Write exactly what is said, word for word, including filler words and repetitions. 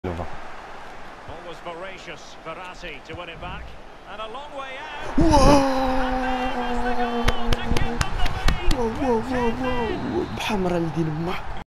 Always voracious, Verratti to win it back, and a long way out. واو واو واو واو بحمرة لدين امه.